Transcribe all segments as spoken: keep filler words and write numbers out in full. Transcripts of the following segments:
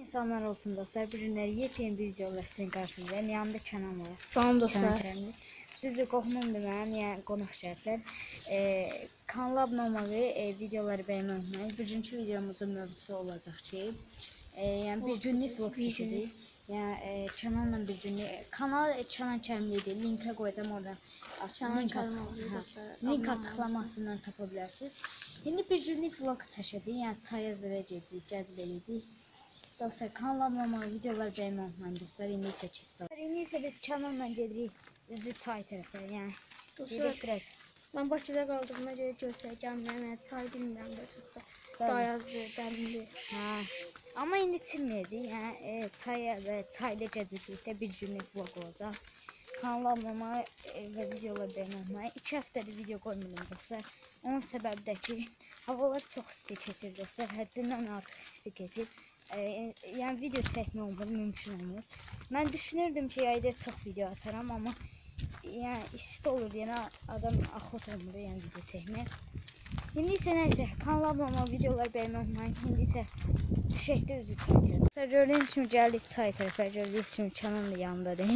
İnsanlar olsun dostlar, bir günler yepyeni bir videolar sizin karşınızdayım. Yanımda Kənan var. Salam dostlar. Düzdür, qohumumdur mənim, yəni qonaq şərtlər. E, kanala abunə olmağı, e, videoları bəyənməyi unutmayın. Bugünkü videomuzun mövzusu olacaq ki, e, yəni bir günlük vlog çəkəcəyik. Yəni e, Kənanla bir günlük kanal Kənan Kərimlidir. Linkə qoyacağam, oradan link, açıq, link açıqlamasından tapa bilərsiniz. İndi bir günlük vlog çəkəcəyik. Yəni çaya zirə gedirik, gəzib eləyəcəyik. Dostlar, kanala abunə olmağı, videoları bəyənməyi unutmayın dostlar. İndi isə keçək. İndi isə biz Kənanla gedirik üzü çay tərəfə. Yəni Dostlar, biraz. Mən Bakıda qaldığıma görə göstərəcəm. Yəni çay bilmirəm də çox da dayazlı, dərinli. Hə. Amma indi çimləyəcəyik. Yəni e, çaya və çayda gəzəcəkdə bir günlük vlog olacaq. Kanala abunə olmağı e, və videoları bəyənməyi unutmayın. iki həftədir video qoymuram dostlar. Onun səbəbi də ki, havalar çox isti keçir dostlar. Həddindən artıq isti keçir. E, yəni video çəkmək olmur, mümkün olmur. Mən düşünürdüm ki, yayda çox video ataram, amma yəni isti olur, yəni adam axot olmur, yəni video çəkmək. İndi isə nəysə, kanala abunə olmağı, videoları bəyənməyi unutmayın. İndi isə düşəkdə üzü çay tərəfə. Gördüyünüz kimi gəldik çay tərəfə, gördüyünüz kimi Kənan da yanındadır.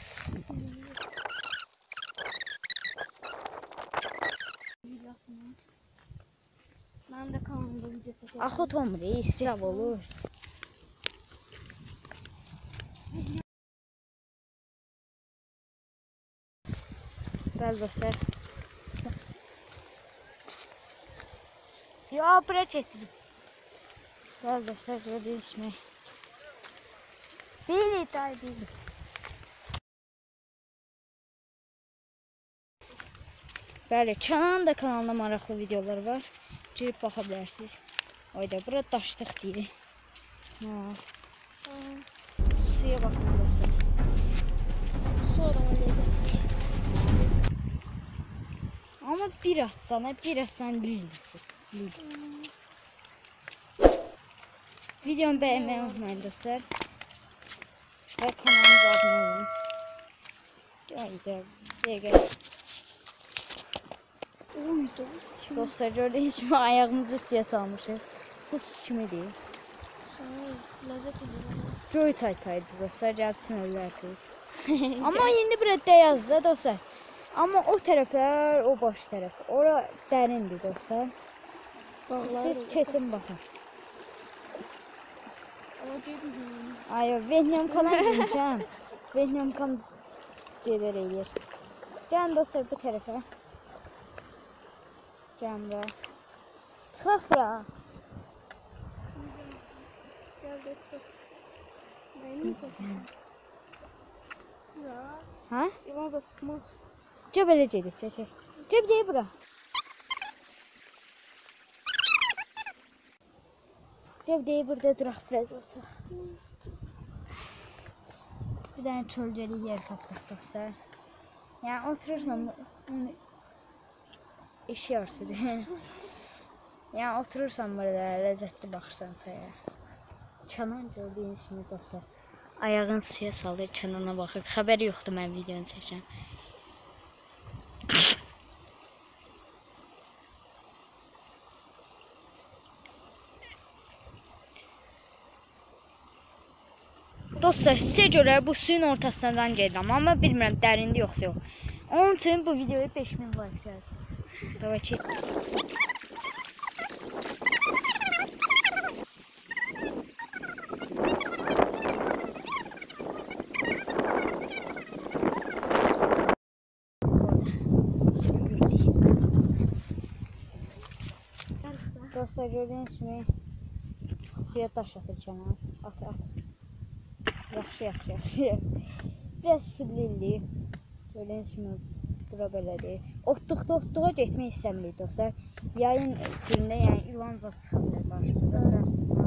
Mənim də kanalımda video çəkəcəm. Axot olmur, isti olur. Bəli dostlar. Ya, bura keçdik. Bəli dostlar, gördüyünüz kimi. Bili, day, bili. Bəli, Kənanın da kanalında maraqlı videolar var. Girib baxa bilərsiniz. Oyda, bura daşlıq deyil. Suya baxın dostlar. Su adamın ləzzətli. Amma bir atsan, bir atsan lüldür. Videomu bəyənməyi unutmayın dostlar. Və kanalımıza abunə olun. Haydi, dəqiqə. Uy, dost. Dostlar, gördüyünüz kimi ayağımızı suya salmışıq. Bu su kimidir? Ləzzət edir. Göy çay çaydır dostlar, gəlib içmə bilərsiniz. Amma indi burada dəyazdır dostlar. Amma o tərəflər, o baş tərəf, ora dərindir dostlar. Siz keçin baxın. Ayo, Vietnamkan'a gideceğim. Vietnamkan gelir eğer. Gəlin dostlar bu tərəfə. Gəlin bura. Çıxaq bura. Gəl də çıxaq. Nəyini səsəsən? Hə? İvanza çıxmaz. Cəb elə gedir, çək. Cəb deyil bura. Cəb deyil, burada duraq biraz oturaq. Bir dənə çölcəli yer tapdıq dostlar. Yəni oturursan, işi yarsıdır. Yəni oturursan burada, ləzzətli baxırsan çaya. Kənan gördüyünüz kimi dostlar. Ayağını suya salır, Kənana baxır. Xəbəri yoxdur mən videonu çəkəm. Dostlar, sizə görə bu suyun ortasından gedirəm, amma bilmirəm dərindi yoxsa yox. Onun üçün bu videoya beş min like gəlsin. Dava ki. Dostlar, gördüyünüz kimi suya daş atır Kənan. At, at. Yaxşı, yaxşı, yaxşı. Biraz sürlüldür. Gördüyünüz kimi bura belədir. Otluqda otluğa getmək istəmirik dostlar. Yayın günündə yəni ilan zat çıxa bilər qarşımıza.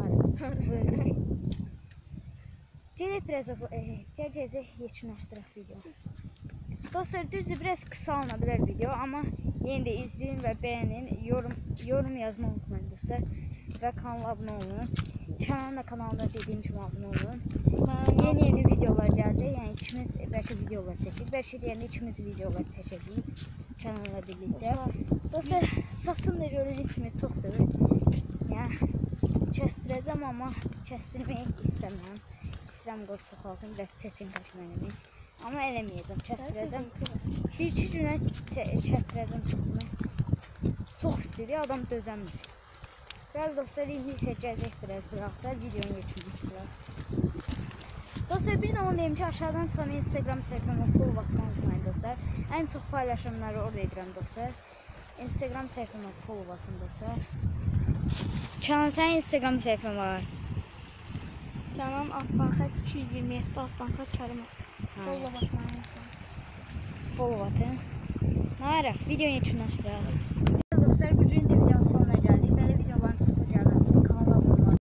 Gələk biraz gəl-gəzək yekunlaşdıraq video. Dostlar, düzdür, biraz qısa alına bilər video, amma yenə də izləyin və bəyənin, yorum, yorum yazma unutmayın dostlar. Və kanala abunə olun. Kənanın da kanalında dediyim kimi abunə olun. Yeni-yeni videolar gələcək, yəni ikimiz bəlkə videolar çəkik, bəlkə deyəndə ikimiz videolar çəkəcəyik Kənanla birlikdə. Dostlar, saçım da gördüyünüz kimi çoxdur. Yəni kəstirəcəm, amma kəstirmək istəmirəm. İstəyirəm qoy çoxalsın, bir də çətin kəsməyimi. Amma eləməyəcəm, kəstirəcəm. Bir-iki günə kəstirəcəm saçımı. Çox istəyir, adam dözəmir. Bəli dostlar, indi isə gəzək biraz bir hafta videonu yekunlaşdıraq. Dostlar, bir də onu deyim ki, aşağıdan çıxan Instagram səhifəmə follow atmayı unutmayın dostlar. Ən çox paylaşımları orada edirəm dostlar. Instagram səhifəmə follow atın dostlar. Canan, sənin Instagram səhifən var. Canan altdan xət iki yüz iyirmi yeddi altdan xət Kərimov. Follow atmayı unutmayın. Follow atın. Nə araq, videonu yekunlaşdıraq. Dostlar, bir